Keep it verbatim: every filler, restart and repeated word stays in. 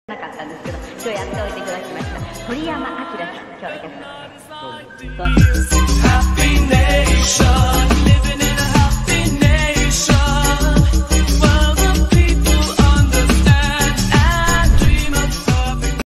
なかったんですけど、今日やっておいていただきました鳥山明さん、今日のお客さん。どうぞ。